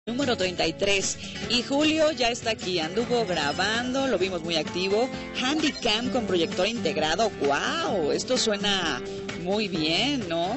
Número 33. Y Julio ya está aquí, anduvo grabando, lo vimos muy activo. Handycam con proyector integrado. ¡Wow! Esto suena muy bien, ¿no?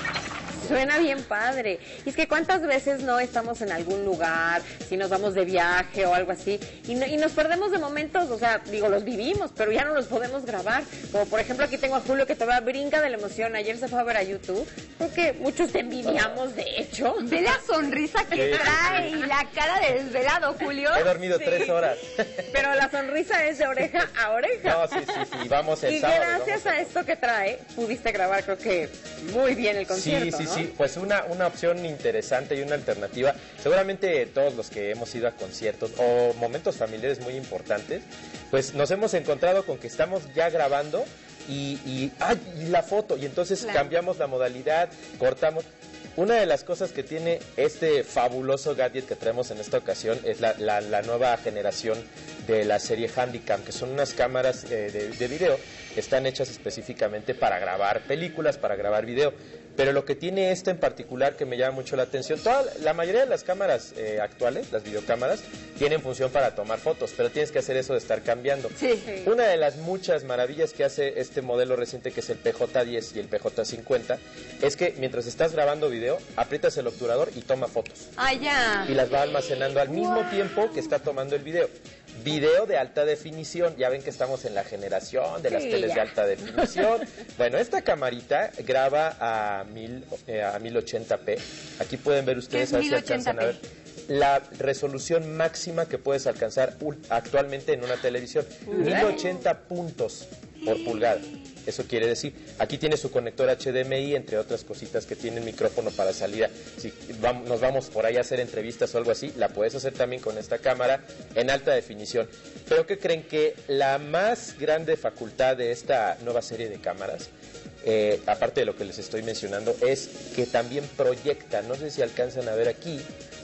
Suena bien padre. Y es que cuántas veces no estamos en algún lugar, si nos vamos de viaje o algo así, y nos perdemos de momentos, o sea, digo, los vivimos, pero ya no los podemos grabar. Como por ejemplo aquí tengo a Julio que todavía brinca de la emoción. Ayer se fue a ver a YouTube. Creo que muchos te envidiamos, de hecho. Ve la sonrisa que trae y la cara de desvelado, Julio. He dormido 3 horas. Pero la sonrisa es de oreja a oreja. No, sí. Vamos el y sábado. Y gracias a esto que trae, pudiste grabar, creo que muy bien el concierto, Sí, ¿no? sí, pues una opción interesante y una alternativa. Seguramente todos los que hemos ido a conciertos o momentos familiares muy importantes, pues nos hemos encontrado con que estamos ya grabando y la foto, y entonces cambiamos la modalidad, cortamos. Una de las cosas que tiene este fabuloso gadget que traemos en esta ocasión es la nueva generación de la serie Handycam, que son unas cámaras de video que están hechas específicamente para grabar películas, para grabar video. Pero lo que tiene esta en particular que me llama mucho la atención, la mayoría de las cámaras actuales, las videocámaras, tienen función para tomar fotos, pero tienes que hacer eso de estar cambiando. Sí. Una de las muchas maravillas que hace este modelo reciente, que es el PJ10 y el PJ50, es que mientras estás grabando video, aprietas el obturador y toma fotos. Ah, ya. Y las va almacenando al mismo tiempo que está tomando el video. Video de alta definición, ya ven que estamos en la generación de las teles de alta definición. Bueno, esta camarita graba a 1080p. Aquí pueden ver ustedes, a ver si alcanzan a ver la resolución máxima que puedes alcanzar actualmente en una televisión. 1080 puntos por pulgada. Eso quiere decir, aquí tiene su conector HDMI, entre otras cositas que tiene el micrófono para salida. Si nos vamos por ahí a hacer entrevistas o algo así, la puedes hacer también con esta cámara en alta definición. Pero ¿qué creen? Que la más grande facultad de esta nueva serie de cámaras, aparte de lo que les estoy mencionando, es que también proyecta. No sé si alcanzan a ver aquí,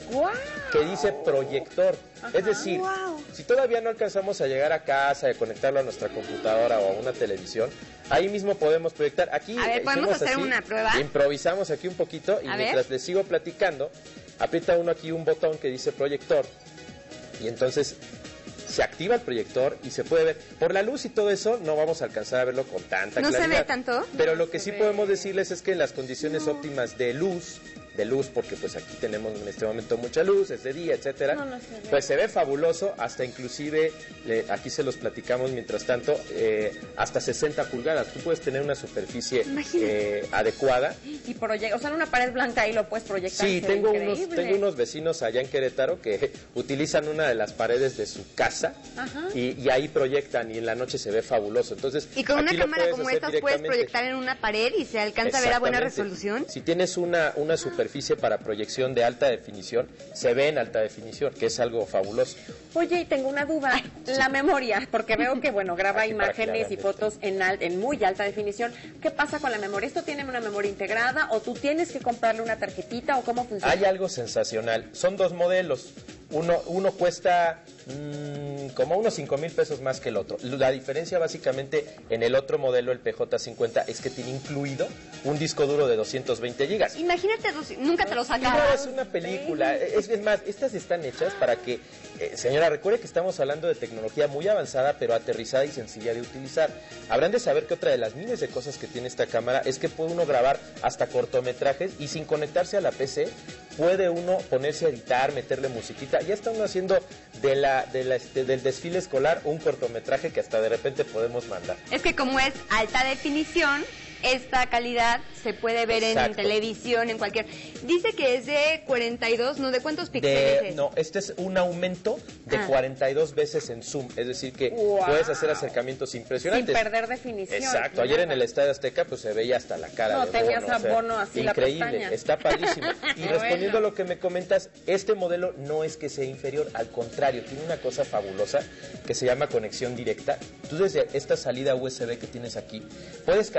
que dice proyector. Ajá, es decir, si todavía no alcanzamos a llegar a casa y a conectarlo a nuestra computadora o a una televisión, ahí mismo podemos proyectar. Aquí a ver, ¿podemos hacer una prueba? Improvisamos aquí un poquito y mientras les sigo platicando, aprieta uno aquí un botón que dice proyector y entonces se activa el proyector y se puede ver. Por la luz y todo eso no vamos a alcanzar a verlo con tanta claridad. ¿No se ve tanto? Pero lo que sí podemos decirles es que las condiciones óptimas de luz, porque pues aquí tenemos en este momento mucha luz, es de día, etcétera, pues se ve fabuloso, hasta inclusive, aquí se los platicamos mientras tanto, hasta 60 pulgadas. Tú puedes tener una superficie adecuada. Y o sea, en una pared blanca ahí lo puedes proyectar. Sí, tengo unos vecinos allá en Querétaro que utilizan una de las paredes de su casa y ahí proyectan y en la noche se ve fabuloso. Entonces, y con una cámara como estas puedes proyectar en una pared y se alcanza a ver a buena resolución. Si tienes una superficie para proyección de alta definición, se ve en alta definición, que es algo fabuloso. Oye, y tengo una duda, la memoria, porque veo que, bueno, graba imágenes y fotos en muy alta definición. ¿Qué pasa con la memoria? ¿Esto tiene una memoria integrada o tú tienes que comprarle una tarjetita o cómo funciona? Hay algo sensacional, son dos modelos. Uno cuesta como unos 5,000 pesos más que el otro. La diferencia básicamente en el otro modelo, el PJ50, es que tiene incluido un disco duro de 220 gigas. Imagínate, nunca te lo sacaron. No, es una película. Es más, estas están hechas para que, señora, recuerde que estamos hablando de tecnología muy avanzada, pero aterrizada y sencilla de utilizar. Habrán de saber que otra de las miles de cosas que tiene esta cámara es que puede uno grabar hasta cortometrajes y sin conectarse a la PC puede uno ponerse a editar, meterle musiquita. Ya está uno haciendo del desfile escolar un cortometraje que hasta de repente podemos mandar. Es que como es alta definición, esta calidad se puede ver en televisión, en cualquier... Dice que es de 42, ¿no? ¿De cuántos píxeles es? No, este es un aumento de 42 veces en zoom. Es decir que puedes hacer acercamientos impresionantes. Sin perder definición. Exacto. Ayer en el Estadio Azteca pues se veía hasta la cara de Bono. Tenías a Bono así increíble, la pestaña. Está padrísimo. Y respondiendo a lo que me comentas, este modelo no es que sea inferior, al contrario, tiene una cosa fabulosa que se llama conexión directa. Tú desde esta salida USB que tienes aquí, puedes cargar un disco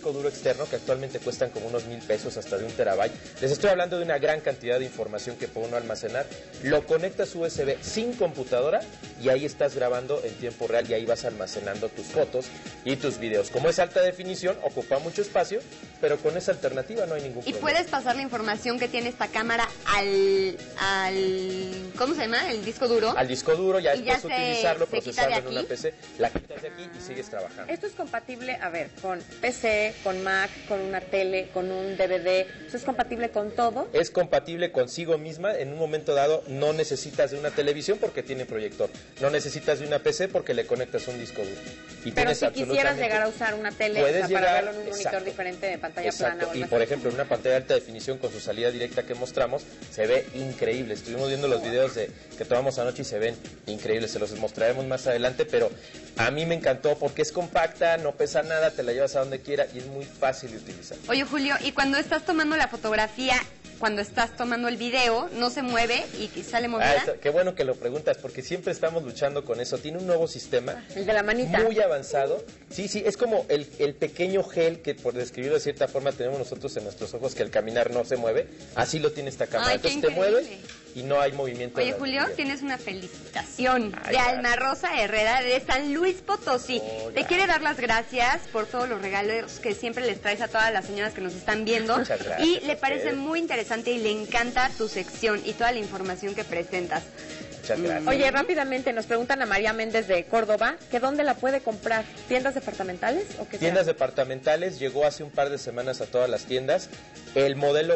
disco duro externo que actualmente cuestan como unos 1,000 pesos, hasta de 1 terabyte. Les estoy hablando de una gran cantidad de información que puede uno almacenar. Lo conectas USB sin computadora y ahí estás grabando en tiempo real y ahí vas almacenando tus fotos y tus videos. Como es alta definición, ocupa mucho espacio, pero con esa alternativa no hay ningún problema. Y puedes pasar la información que tiene esta cámara al ¿cómo se llama? El disco duro. Al disco duro, ya Y después ya utilizarlo, se quita procesarlo de en una aquí. PC, la quitas de aquí y sigues trabajando. Esto es compatible, a ver, con PC, con Mac, con una tele, con un DVD. ¿Esto es compatible con todo? Es compatible consigo misma. En un momento dado no necesitas de una televisión porque tiene proyector. No necesitas de una PC porque le conectas un disco duro. Y Pero tienes si quisieras absolutamente- llegar a usar una tele, Puedes o sea, para llegar- verlo en un monitor exacto. diferente de pantalla Exacto. plana o algo Y así. por ejemplo, en una pantalla de alta definición con su salida directa que mostramos, se ve increíble. Estuvimos viendo los videos que tomamos anoche y se ven increíbles. Se los mostraremos más adelante, pero a mí me encantó porque es compacta, no pesa nada, te la llevas a donde quiera y es muy fácil de utilizar. Oye, Julio, y cuando estás tomando la fotografía, cuando estás tomando el video, no se mueve y sale movida. Qué bueno que lo preguntas porque siempre estamos luchando con eso. Tiene un nuevo sistema El de la manita. muy avanzado. Sí, es como el pequeño gel que, por describirlo de cierta forma, tenemos nosotros en nuestros ojos, que al caminar no se mueve. Así lo tiene esta cámara. Ay, qué Entonces te mueves increíble. y no hay movimiento. Oye, en la Julio, video. tienes una felicitación Ay, de gracias. Alma Rosa Herrera de San Luis Potosí. Oh, Te gracias. quiere dar las gracias por todos los regalos que siempre les traes a todas las señoras que nos están viendo. Muchas gracias Y le a parece ustedes. muy interesante y le encanta tu sección y toda la información que presentas. Muchas gracias. Oye, rápidamente nos preguntan a María Méndez de Córdoba que dónde la puede comprar. ¿Tiendas departamentales o qué? Tiendas sea? departamentales, llegó hace un par de semanas a todas las tiendas. El modelo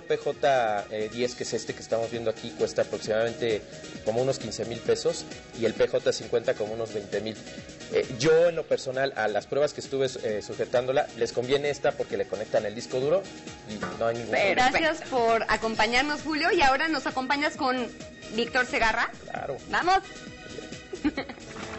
PJ10, que es este que estamos viendo aquí, cuesta aproximadamente como unos 15,000 pesos y el PJ50 como unos 20,000. Yo en lo personal, a las pruebas que estuve sujetándola, les conviene esta porque le conectan el disco duro y no hay ningún problema. Gracias por acompañarnos, Julio. Y ahora nos acompañas con Víctor Segarra. Claro. ¡Vamos!